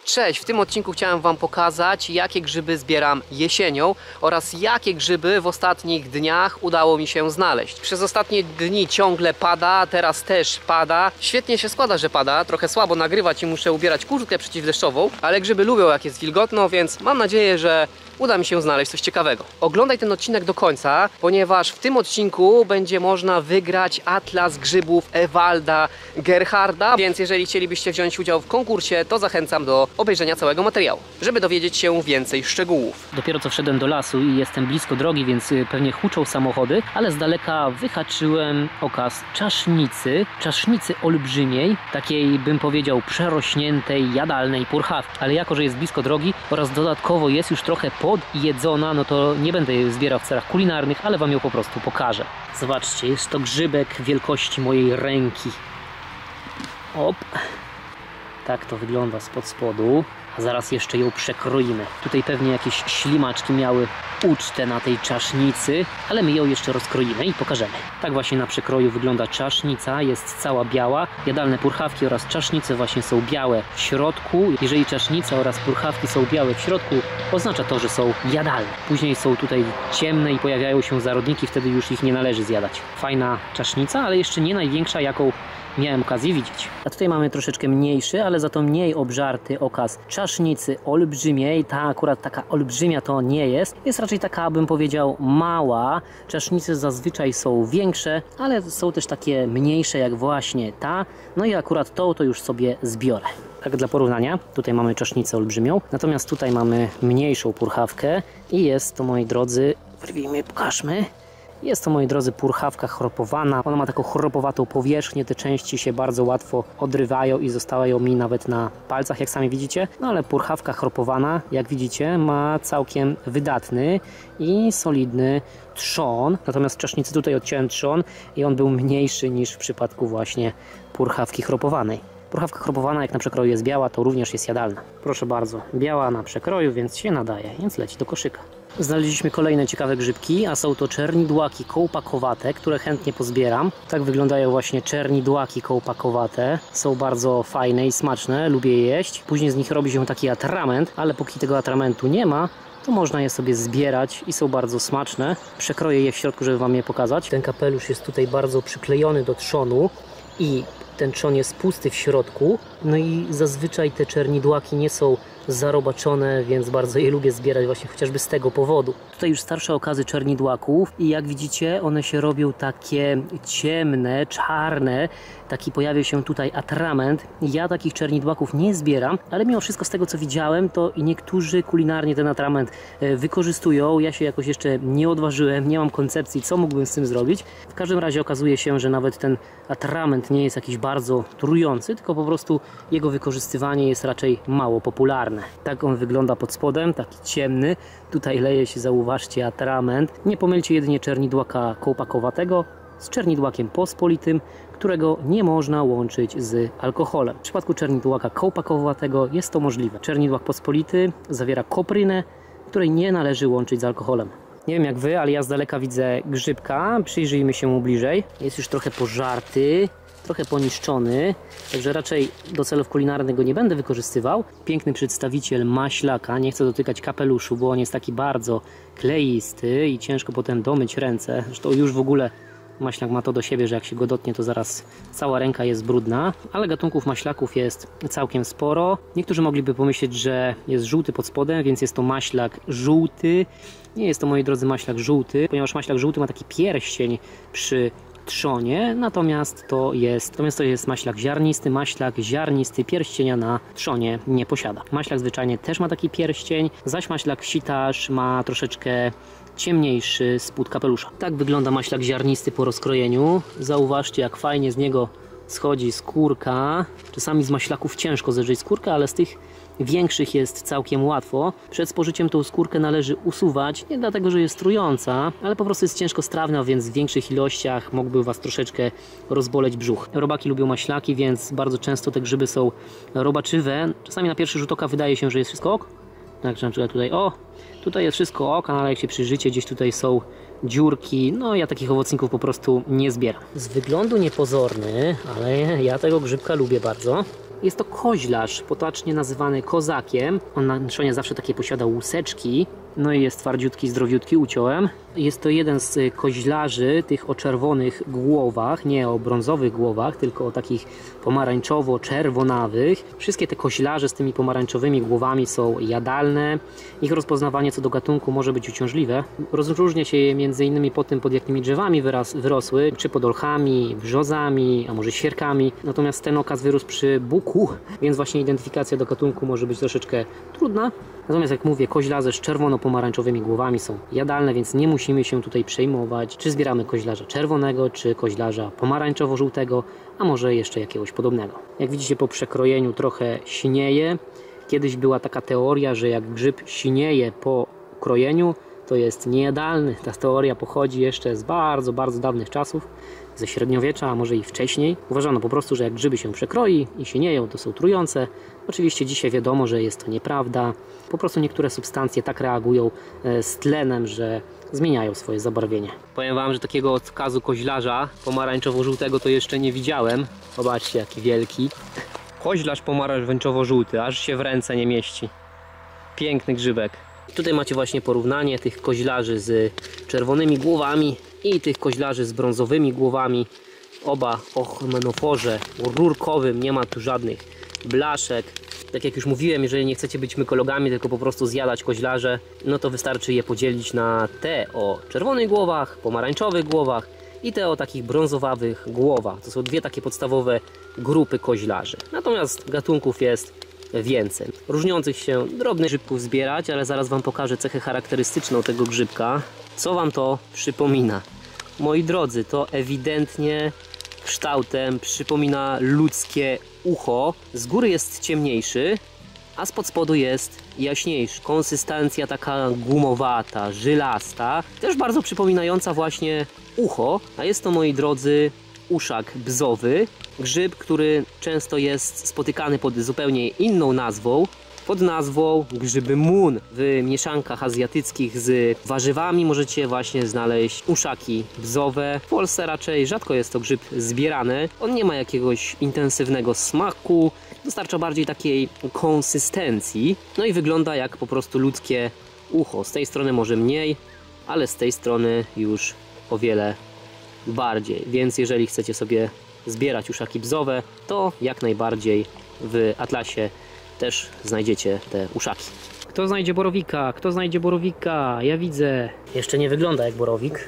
Cześć, w tym odcinku chciałem Wam pokazać, jakie grzyby zbieram jesienią oraz jakie grzyby w ostatnich dniach udało mi się znaleźć. Przez ostatnie dni ciągle pada, teraz też pada. Świetnie się składa, że pada, trochę słabo nagrywać i muszę ubierać kurtkę przeciwdeszczową, ale grzyby lubią, jak jest wilgotno, więc mam nadzieję, że uda mi się znaleźć coś ciekawego. Oglądaj ten odcinek do końca, ponieważ w tym odcinku będzie można wygrać atlas grzybów Ewalda Gerharda, więc jeżeli chcielibyście wziąć udział w konkursie, to zachęcam do obejrzenia całego materiału, żeby dowiedzieć się więcej szczegółów. Dopiero co wszedłem do lasu i jestem blisko drogi, więc pewnie huczą samochody, ale z daleka wyhaczyłem okaz czasznicy olbrzymiej, takiej bym powiedział przerośniętej, jadalnej purchawki. Ale jako, że jest blisko drogi oraz dodatkowo jest już trochę podjedzona, no to nie będę jej zbierał w celach kulinarnych, ale Wam ją po prostu pokażę. Zobaczcie, jest to grzybek wielkości mojej ręki. Op. Tak to wygląda spod spodu. A zaraz jeszcze ją przekroimy. Tutaj pewnie jakieś ślimaczki miały ucztę na tej czasznicy, ale my ją jeszcze rozkroimy i pokażemy. Tak właśnie na przekroju wygląda czasznica, jest cała biała. Jadalne purchawki oraz czasznice właśnie są białe w środku. Jeżeli czasznica oraz purchawki są białe w środku, oznacza to, że są jadalne. Później są tutaj ciemne i pojawiają się zarodniki, wtedy już ich nie należy zjadać. Fajna czasznica, ale jeszcze nie największa, jaką miałem okazję widzieć. A tutaj mamy troszeczkę mniejszy, ale za to mniej obżarty okaz czasznicy olbrzymiej. Ta akurat taka olbrzymia to nie jest. Jest raczej taka, bym powiedział, mała. Czasznice zazwyczaj są większe, ale są też takie mniejsze jak właśnie ta. No i akurat to już sobie zbiorę. Tak dla porównania, tutaj mamy czasznicę olbrzymią, natomiast tutaj mamy mniejszą purchawkę i jest to, moi drodzy, wyrwijmy, pokażmy. Jest to, moi drodzy, purchawka chropowana. Ona ma taką chropowatą powierzchnię, te części się bardzo łatwo odrywają i zostają mi nawet na palcach, jak sami widzicie. No ale purchawka chropowana, jak widzicie, ma całkiem wydatny i solidny trzon. Natomiast w czasznicy tutaj odciąłem trzon i on był mniejszy niż w przypadku właśnie purchawki chropowanej. Purchawka chropowana, jak na przekroju jest biała, to również jest jadalna. Proszę bardzo, biała na przekroju, więc się nadaje, więc leci do koszyka. Znaleźliśmy kolejne ciekawe grzybki, a są to czernidłaki kołpakowate, które chętnie pozbieram. Tak wyglądają właśnie czernidłaki kołpakowate. Są bardzo fajne i smaczne, lubię je jeść. Później z nich robi się taki atrament, ale póki tego atramentu nie ma, to można je sobie zbierać i są bardzo smaczne. Przekroję je w środku, żeby Wam je pokazać. Ten kapelusz jest tutaj bardzo przyklejony do trzonu i ten trzon jest pusty w środku. No i zazwyczaj te czernidłaki nie są zarobaczone, więc bardzo je lubię zbierać właśnie chociażby z tego powodu. Tutaj już starsze okazy czernidłaków i jak widzicie, one się robią takie ciemne, czarne. Taki pojawia się tutaj atrament. Ja takich czernidłaków nie zbieram, ale mimo wszystko z tego, co widziałem, to i niektórzy kulinarnie ten atrament wykorzystują. Ja się jakoś jeszcze nie odważyłem, nie mam koncepcji, co mógłbym z tym zrobić. W każdym razie okazuje się, że nawet ten atrament nie jest jakiś bardzo trujący, tylko po prostu jego wykorzystywanie jest raczej mało popularne. Tak on wygląda pod spodem, taki ciemny. Tutaj leje się, zauważcie, atrament. Nie pomylcie jedynie czernidłaka kołpakowatego z czernidłakiem pospolitym, którego nie można łączyć z alkoholem. W przypadku czernidłaka kołpakowatego jest to możliwe. Czernidłak pospolity zawiera koprynę, której nie należy łączyć z alkoholem. Nie wiem jak Wy, ale ja z daleka widzę grzybka. Przyjrzyjmy się mu bliżej. Jest już trochę pożarty, trochę poniszczony, także raczej do celów kulinarnych go nie będę wykorzystywał. Piękny przedstawiciel maślaka. Nie chcę dotykać kapeluszu, bo on jest taki bardzo kleisty i ciężko potem domyć ręce. Zresztą już w ogóle maślak ma to do siebie, że jak się go dotknie, to zaraz cała ręka jest brudna. Ale gatunków maślaków jest całkiem sporo. Niektórzy mogliby pomyśleć, że jest żółty pod spodem, więc jest to maślak żółty. Nie jest to, moi drodzy, maślak żółty, ponieważ maślak żółty ma taki pierścień przy trzonie, natomiast to jest maślak ziarnisty pierścienia na trzonie nie posiada. Maślak zwyczajnie też ma taki pierścień, zaś maślak sitarz ma troszeczkę ciemniejszy spód kapelusza. Tak wygląda maślak ziarnisty po rozkrojeniu. Zauważcie, jak fajnie z niego schodzi skórka. Czasami z maślaków ciężko zedrzeć skórkę, ale z tych większych jest całkiem łatwo. Przed spożyciem tą skórkę należy usuwać, nie dlatego, że jest trująca, ale po prostu jest ciężko strawna, więc w większych ilościach mógłby Was troszeczkę rozboleć brzuch. Robaki lubią maślaki, więc bardzo często te grzyby są robaczywe. Czasami na pierwszy rzut oka wydaje się, że jest wszystko ok. Tak, na przykład tutaj jest wszystko ok, ale jak się przyjrzycie, gdzieś tutaj są dziurki. No ja takich owocników po prostu nie zbieram. Z wyglądu niepozorny, ale ja tego grzybka lubię bardzo. Jest to koźlarz, potocznie nazywany kozakiem. On na trzonie zawsze takie posiada łuseczki. No i jest twardziutki, zdrowiutki, uciąłem. Jest to jeden z koźlarzy tych o czerwonych głowach, nie o brązowych głowach, tylko o takich pomarańczowo-czerwonawych. Wszystkie te koźlarze z tymi pomarańczowymi głowami są jadalne. Ich rozpoznawanie co do gatunku może być uciążliwe. Rozróżnia się je między innymi po tym, pod jakimi drzewami wyrosły, czy pod olchami, brzozami, a może świerkami. Natomiast ten okaz wyrósł przy buku, więc właśnie identyfikacja do gatunku może być troszeczkę trudna. Natomiast jak mówię, koźlarze z czerwono-pomarańczowymi głowami są jadalne, więc nie musimy się tutaj przejmować, czy zbieramy koźlarza czerwonego, czy koźlarza pomarańczowo-żółtego, a może jeszcze jakiegoś podobnego. Jak widzicie, po przekrojeniu trochę sinieje. Kiedyś była taka teoria, że jak grzyb sinieje po krojeniu, to jest niejadalny. Ta teoria pochodzi jeszcze z bardzo, bardzo dawnych czasów, ze średniowiecza, a może i wcześniej. Uważano po prostu, że jak grzyby się przekroi i sinieją, to są trujące. Oczywiście dzisiaj wiadomo, że jest to nieprawda. Po prostu niektóre substancje tak reagują z tlenem, że zmieniają swoje zabarwienie. Powiem wam, że takiego odkazu koźlarza pomarańczowo-żółtego to jeszcze nie widziałem. Zobaczcie, jaki wielki. Koźlarz pomarańczowo-żółty, aż się w ręce nie mieści. Piękny grzybek. Tutaj macie właśnie porównanie tych koźlarzy z czerwonymi głowami i tych koźlarzy z brązowymi głowami. Oba o hymenoforze rurkowym, nie ma tu żadnych blaszek. Tak jak już mówiłem, jeżeli nie chcecie być mykologami, tylko po prostu zjadać koźlarze, no to wystarczy je podzielić na te o czerwonych głowach, pomarańczowych głowach i te o takich brązowawych głowach. To są dwie takie podstawowe grupy koźlarzy. Natomiast gatunków jest więcej. Różniących się drobnych grzybków zbierać, ale zaraz wam pokażę cechę charakterystyczną tego grzybka. Co wam to przypomina? Moi drodzy, to ewidentnie kształtem przypomina ludzkie ucho. Z góry jest ciemniejszy, a spod spodu jest jaśniejszy. Konsystencja taka gumowata, żylasta, też bardzo przypominająca właśnie ucho, a jest to, moi drodzy, uszak bzowy. Grzyb, który często jest spotykany pod zupełnie inną nazwą, pod nazwą grzyby mun. W mieszankach azjatyckich z warzywami możecie właśnie znaleźć uszaki bzowe. W Polsce raczej rzadko jest to grzyb zbierany. On nie ma jakiegoś intensywnego smaku, dostarcza bardziej takiej konsystencji. No i wygląda jak po prostu ludzkie ucho. Z tej strony może mniej, ale z tej strony już o wiele bardziej. Więc jeżeli chcecie sobie zbierać uszaki bzowe, to jak najbardziej w atlasie też znajdziecie te uszaki. Kto znajdzie borowika? Kto znajdzie borowika? Ja widzę. Jeszcze nie wygląda jak borowik.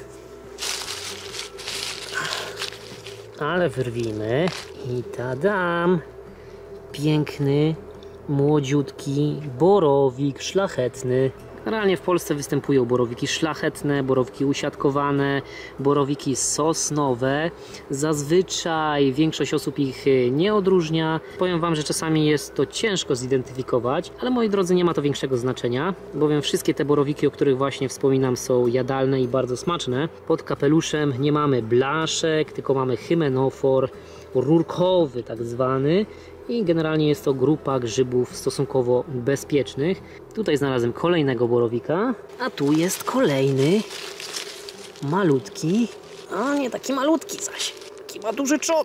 Ale wyrwijmy. I tadam! Piękny, młodziutki borowik szlachetny. Generalnie w Polsce występują borowiki szlachetne, borowiki usiadkowane, borowiki sosnowe. Zazwyczaj większość osób ich nie odróżnia. Powiem wam, że czasami jest to ciężko zidentyfikować, ale moi drodzy, nie ma to większego znaczenia, bowiem wszystkie te borowiki, o których właśnie wspominam, są jadalne i bardzo smaczne. Pod kapeluszem nie mamy blaszek, tylko mamy hymenofor rurkowy tak zwany. I generalnie jest to grupa grzybów stosunkowo bezpiecznych. Tutaj znalazłem kolejnego borowika, a tu jest kolejny malutki, a nie taki malutki zaś, taki ma duży czop.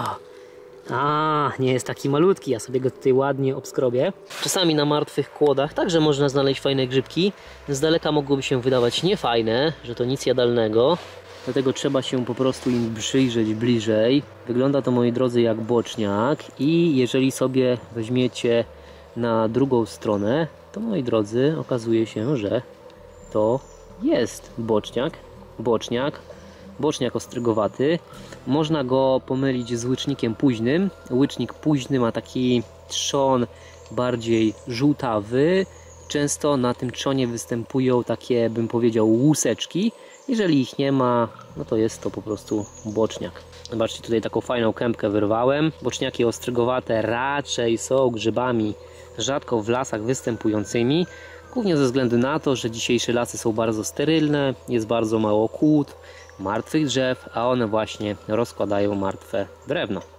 Nie jest taki malutki, ja sobie go tutaj ładnie obskrobię. Czasami na martwych kłodach także można znaleźć fajne grzybki. Z daleka mogłoby się wydawać niefajne, że to nic jadalnego. Dlatego trzeba się po prostu im przyjrzeć bliżej. Wygląda to, moi drodzy, jak boczniak i jeżeli sobie weźmiecie na drugą stronę, to, moi drodzy, okazuje się, że to jest boczniak ostrygowaty. Można go pomylić z łycznikiem późnym. Łycznik późny ma taki trzon bardziej żółtawy. Często na tym trzonie występują takie, bym powiedział, łuseczki. Jeżeli ich nie ma, no to jest to po prostu boczniak. Zobaczcie, tutaj taką fajną kępkę wyrwałem. Boczniaki ostrygowate raczej są grzybami rzadko w lasach występującymi. Głównie ze względu na to, że dzisiejsze lasy są bardzo sterylne, jest bardzo mało kłód, martwych drzew, a one właśnie rozkładają martwe drewno.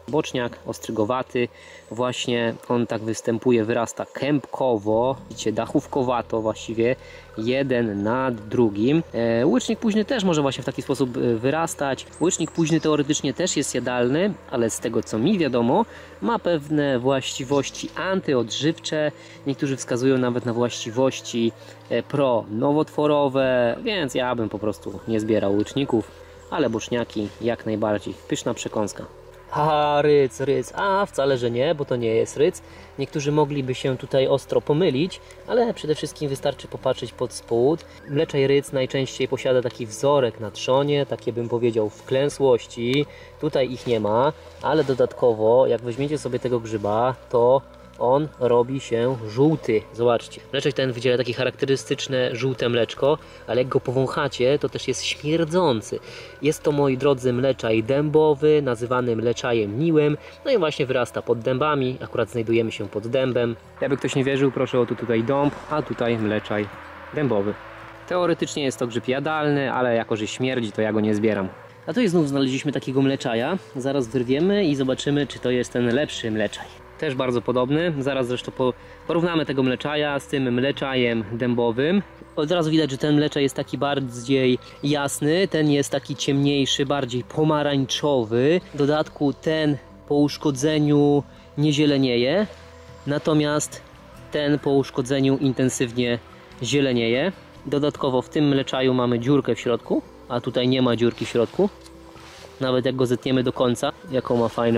boczniak ostrygowaty, właśnie on tak występuje, wyrasta kępkowo, widzicie, dachówkowato właściwie, jeden nad drugim. Łycznik późny też może właśnie w taki sposób wyrastać. Łycznik późny teoretycznie też jest jadalny, ale z tego co mi wiadomo, ma pewne właściwości antyodżywcze. Niektórzy wskazują nawet na właściwości pro-nowotworowe, więc ja bym po prostu nie zbierał łyczników, ale boczniaki jak najbardziej. Pyszna przekąska. A, ryc, a wcale, że nie, bo to nie jest ryc. Niektórzy mogliby się tutaj ostro pomylić, ale przede wszystkim wystarczy popatrzeć pod spód. Mleczaj ryc najczęściej posiada taki wzorek na trzonie, takie bym powiedział wklęsłości. Tutaj ich nie ma, ale dodatkowo jak weźmiecie sobie tego grzyba, to on robi się żółty. Zobaczcie, mleczek ten wydziela takie charakterystyczne żółte mleczko, ale jak go powąchacie, to też jest śmierdzący. Jest to, moi drodzy, mleczaj dębowy, nazywany mleczajem miłym. No i właśnie wyrasta pod dębami, akurat znajdujemy się pod dębem. Jakby ktoś nie wierzył, proszę o tutaj dąb, a tutaj mleczaj dębowy. Teoretycznie jest to grzyb jadalny, ale jako że śmierdzi, to ja go nie zbieram. A tu znów znaleźliśmy takiego mleczaja. Zaraz wyrwiemy i zobaczymy, czy to jest ten lepszy mleczaj. Też bardzo podobny. Zaraz zresztą porównamy tego mleczaja z tym mleczajem dębowym. Od razu widać, że ten mleczaj jest taki bardziej jasny, ten jest taki ciemniejszy, bardziej pomarańczowy. W dodatku ten po uszkodzeniu nie zielenieje, natomiast ten po uszkodzeniu intensywnie zielenieje. Dodatkowo w tym mleczaju mamy dziurkę w środku, a tutaj nie ma dziurki w środku. Nawet jak go zetniemy do końca, jaką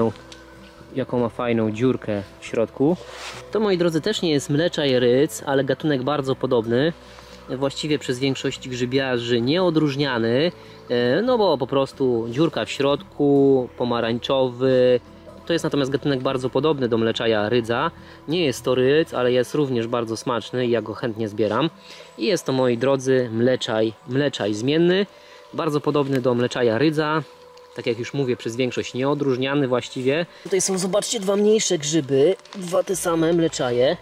ma fajną dziurkę w środku. To, moi drodzy, też nie jest mleczaj ryc, ale gatunek bardzo podobny. Właściwie przez większość grzybiarzy nieodróżniany, no bo po prostu dziurka w środku, pomarańczowy. To jest natomiast gatunek bardzo podobny do mleczaja rydza. Nie jest to rydz, ale jest również bardzo smaczny i ja go chętnie zbieram. I jest to, moi drodzy, mleczaj zmienny, bardzo podobny do mleczaja rydza. Tak jak już mówię, przez większość nieodróżniany właściwie. Tutaj są, zobaczcie, dwa mniejsze grzyby, dwa te same mleczaje,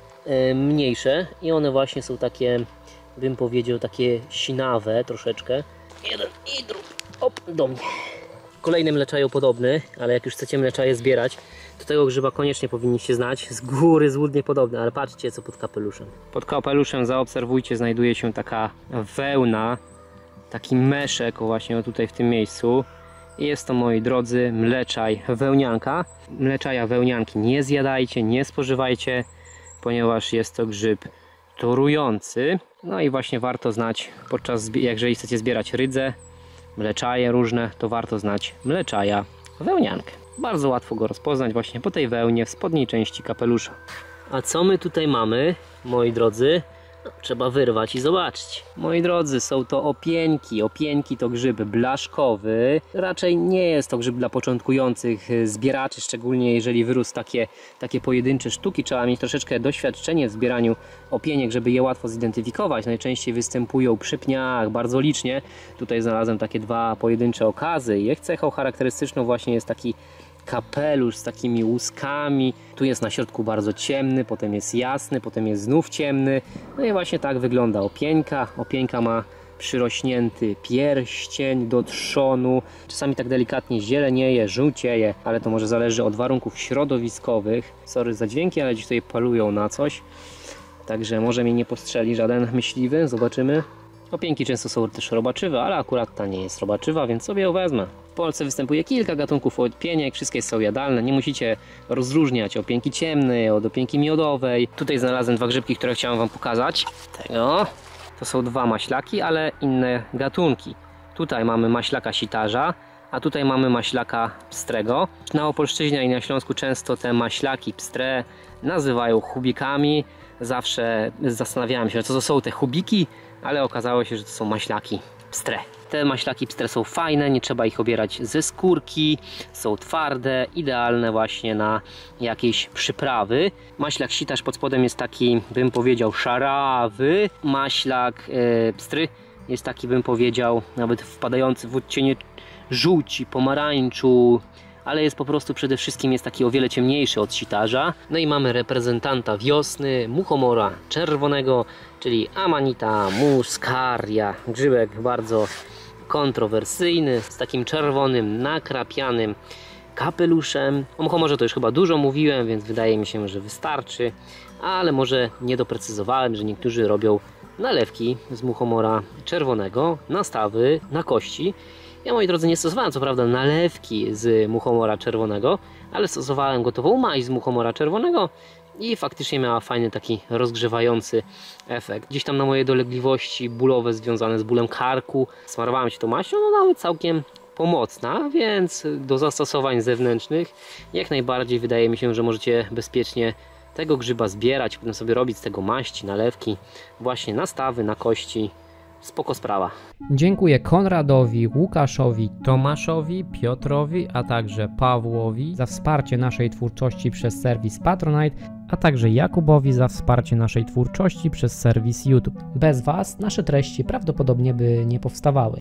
mniejsze i one właśnie są takie, bym powiedział, takie sinawe troszeczkę. Jeden i drugi, op, do mnie. Kolejny mleczajo podobny, ale jak już chcecie mleczaje zbierać, to tego grzyba koniecznie powinniście znać. Z góry złudnie podobny, ale patrzcie co pod kapeluszem. Pod kapeluszem, zaobserwujcie, znajduje się taka wełna, taki meszek właśnie tutaj w tym miejscu. Jest to, moi drodzy, mleczaj wełnianka. Mleczaja wełnianki nie zjadajcie, nie spożywajcie, ponieważ jest to grzyb torujący. No i właśnie warto znać, jeżeli chcecie zbierać rydzę, mleczaje różne, to warto znać mleczaja wełniankę. Bardzo łatwo go rozpoznać właśnie po tej wełnie w spodniej części kapelusza. A co my tutaj mamy, moi drodzy? No, trzeba wyrwać i zobaczyć. Moi drodzy, są to opieńki. Opieńki to grzyb blaszkowy. Raczej nie jest to grzyb dla początkujących zbieraczy, szczególnie jeżeli wyrósł takie pojedyncze sztuki. Trzeba mieć troszeczkę doświadczenie w zbieraniu opieniek, żeby je łatwo zidentyfikować. Najczęściej występują przy pniach, bardzo licznie. Tutaj znalazłem takie dwa pojedyncze okazy. Ich cechą charakterystyczną właśnie jest taki kapelusz z takimi łuskami. Tu jest na środku bardzo ciemny, potem jest jasny, potem jest znów ciemny. No i właśnie tak wygląda opieńka. Opieńka ma przyrośnięty pierścień do trzonu. Czasami tak delikatnie zielenieje, żółcieje, ale to może zależy od warunków środowiskowych. Sorry za dźwięki, ale dziś tutaj palują na coś. Także może mnie nie postrzeli żaden myśliwy. Zobaczymy. Opieńki często są też robaczywe, ale akurat ta nie jest robaczywa, więc sobie ją wezmę. W Polsce występuje kilka gatunków opieniek, wszystkie są jadalne. Nie musicie rozróżniać opieńki ciemnej od opieńki miodowej. Tutaj znalazłem dwa grzybki, które chciałem wam pokazać. To są dwa maślaki, ale inne gatunki. Tutaj mamy maślaka sitarza, a tutaj mamy maślaka pstrego. Na Opolszczyźnie i na Śląsku często te maślaki pstre nazywają chubikami. Zawsze zastanawiałem się, co to są te chubiki, ale okazało się, że to są maślaki pstre. Te maślaki pstre są fajne, nie trzeba ich obierać ze skórki, są twarde, idealne właśnie na jakieś przyprawy. Maślak sitarz pod spodem jest taki, bym powiedział, szarawy. Maślak pstry jest taki, bym powiedział, nawet wpadający w odcienie żółci, pomarańczu, ale jest po prostu przede wszystkim jest taki o wiele ciemniejszy od sitarza. No i mamy reprezentanta wiosny, muchomora czerwonego, czyli Amanita muscaria. Grzybek bardzo kontrowersyjny, z takim czerwonym, nakrapianym kapeluszem. O muchomorze to już chyba dużo mówiłem, więc wydaje mi się, że wystarczy, ale może nie doprecyzowałem, że niektórzy robią nalewki z muchomora czerwonego, nastawy na kości. Ja, moi drodzy, nie stosowałem co prawda nalewki z muchomora czerwonego, ale stosowałem gotową maź z muchomora czerwonego i faktycznie miała fajny taki rozgrzewający efekt. Gdzieś tam na moje dolegliwości bólowe związane z bólem karku smarowałem się tą maścią, no nawet całkiem pomocna, więc do zastosowań zewnętrznych jak najbardziej wydaje mi się, że możecie bezpiecznie tego grzyba zbierać, potem sobie robić z tego maści, nalewki, właśnie nastawy na kości. Spoko sprawa. Dziękuję Konradowi, Łukaszowi, Tomaszowi, Piotrowi, a także Pawłowi za wsparcie naszej twórczości przez serwis Patronite, a także Jakubowi za wsparcie naszej twórczości przez serwis YouTube. Bez Was nasze treści prawdopodobnie by nie powstawały.